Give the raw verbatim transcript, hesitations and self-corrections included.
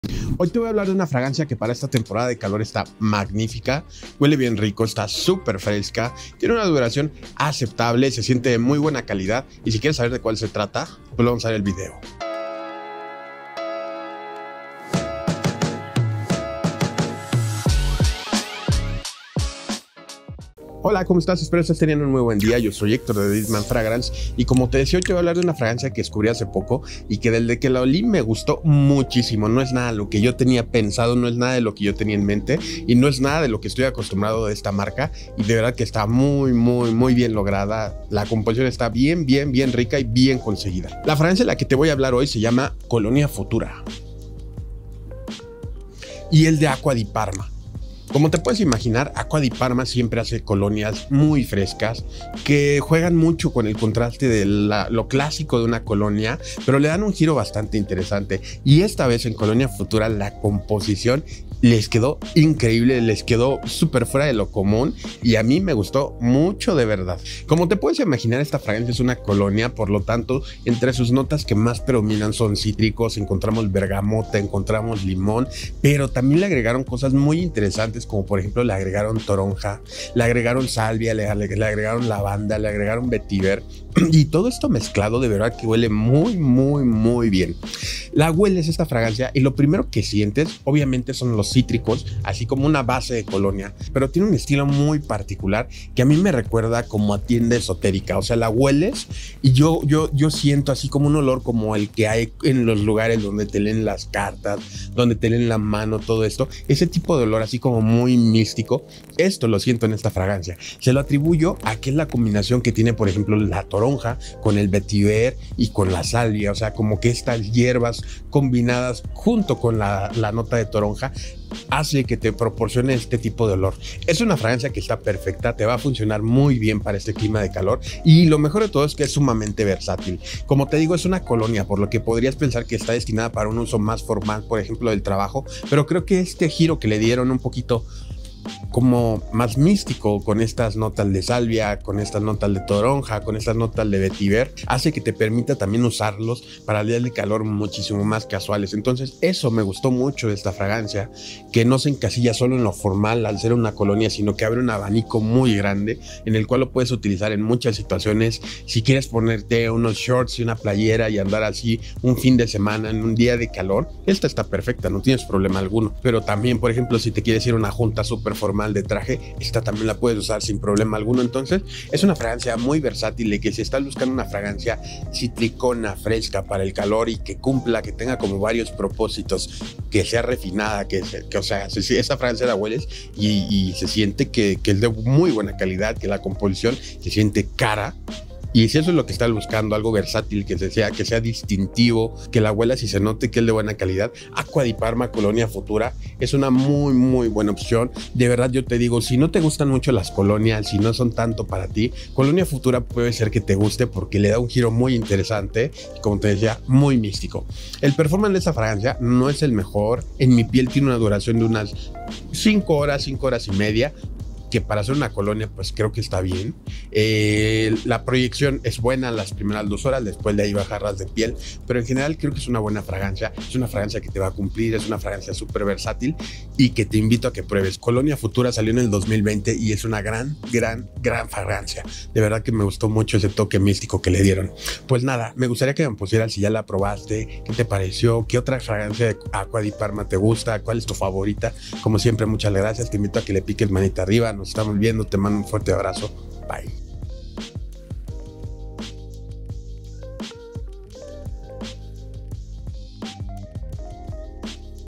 Hoy te voy a hablar de una fragancia que para esta temporada de calor está magnífica, huele bien rico, está súper fresca, tiene una duración aceptable, se siente de muy buena calidad y si quieres saber de cuál se trata, pues vamos a ver el video. Hola, ¿cómo estás? Espero estés teniendo un muy buen día. Yo soy Héctor de Disman Fragrance y como te decía, hoy te voy a hablar de una fragancia que descubrí hace poco y que desde que la olí me gustó muchísimo. No es nada de lo que yo tenía pensado, no es nada de lo que yo tenía en mente y no es nada de lo que estoy acostumbrado de esta marca y de verdad que está muy, muy, muy bien lograda. La composición está bien, bien, bien rica y bien conseguida. La fragancia de la que te voy a hablar hoy se llama Colonia Futura y el de Acqua di Parma. Como te puedes imaginar, Acqua di Parma siempre hace colonias muy frescas que juegan mucho con el contraste de la, lo clásico de una colonia, pero le dan un giro bastante interesante. Y esta vez en Colonia Futura la composición les quedó increíble, les quedó súper fuera de lo común y a mí me gustó mucho de verdad. Como te puedes imaginar, esta fragancia es una colonia, por lo tanto, entre sus notas que más predominan son cítricos, encontramos bergamota, encontramos limón, pero también le agregaron cosas muy interesantes como por ejemplo le agregaron toronja, le agregaron salvia, le, le agregaron lavanda, le agregaron vetiver y todo esto mezclado de verdad que huele muy, muy, muy bien. La hueles esta fragancia y lo primero que sientes obviamente son los cítricos, así como una base de colonia, pero tiene un estilo muy particular que a mí me recuerda como a tienda esotérica. O sea, la hueles y yo, yo, yo siento así como un olor como el que hay en los lugares donde te leen las cartas, donde te leen la mano, todo esto, ese tipo de olor así como muy místico. Esto lo siento en esta fragancia. Se lo atribuyo a que es la combinación que tiene, por ejemplo, la toronja con el vetiver y con la salvia. O sea, como que estas hierbas combinadas junto con la, la nota de toronja hace que te proporcione este tipo de olor. Es una fragancia que está perfecta, te va a funcionar muy bien para este clima de calor y lo mejor de todo es que es sumamente versátil. Como te digo, es una colonia, por lo que podrías pensar que está destinada para un uso más formal, por ejemplo, del trabajo, pero creo que este giro que le dieron un poquito como más místico con estas notas de salvia, con estas notas de toronja, con estas notas de vetiver, hace que te permita también usarlos para días de calor muchísimo más casuales. Entonces eso me gustó mucho de esta fragancia, que no se encasilla solo en lo formal al ser una colonia, sino que abre un abanico muy grande en el cual lo puedes utilizar en muchas situaciones. Si quieres ponerte unos shorts y una playera y andar así un fin de semana en un día de calor, esta está perfecta, no tienes problema alguno. Pero también, por ejemplo, si te quieres ir a una junta súper formal de traje, esta también la puedes usar sin problema alguno. Entonces es una fragancia muy versátil, y que si estás buscando una fragancia citricona, fresca para el calor y que cumpla, que tenga como varios propósitos, que sea refinada, que, que o sea, si esa fragancia la hueles y, y se siente que, que es de muy buena calidad, que la composición se siente cara. Y si eso es lo que estás buscando, algo versátil, que sea, que sea distintivo, que la huelas y se note que es de buena calidad, Acqua di Parma Colonia Futura es una muy, muy buena opción. De verdad, yo te digo, si no te gustan mucho las colonias, si no son tanto para ti, Colonia Futura puede ser que te guste porque le da un giro muy interesante y, como te decía, muy místico. El performance de esta fragancia no es el mejor. En mi piel tiene una duración de unas cinco horas, cinco horas y media, que para hacer una colonia pues creo que está bien. Eh, la proyección es buena las primeras dos horas, después de ahí bajarlas de piel, pero en general creo que es una buena fragancia, es una fragancia que te va a cumplir, es una fragancia súper versátil y que te invito a que pruebes. Colonia Futura salió en el dos mil veinte y es una gran, gran, gran fragancia. De verdad que me gustó mucho ese toque místico que le dieron. Pues nada, me gustaría que me pusieras si ya la probaste, qué te pareció, qué otra fragancia de Acqua di Parma te gusta, cuál es tu favorita. Como siempre, muchas gracias, te invito a que le piques manita arriba. Nos estamos viendo, te mando un fuerte abrazo. Bye.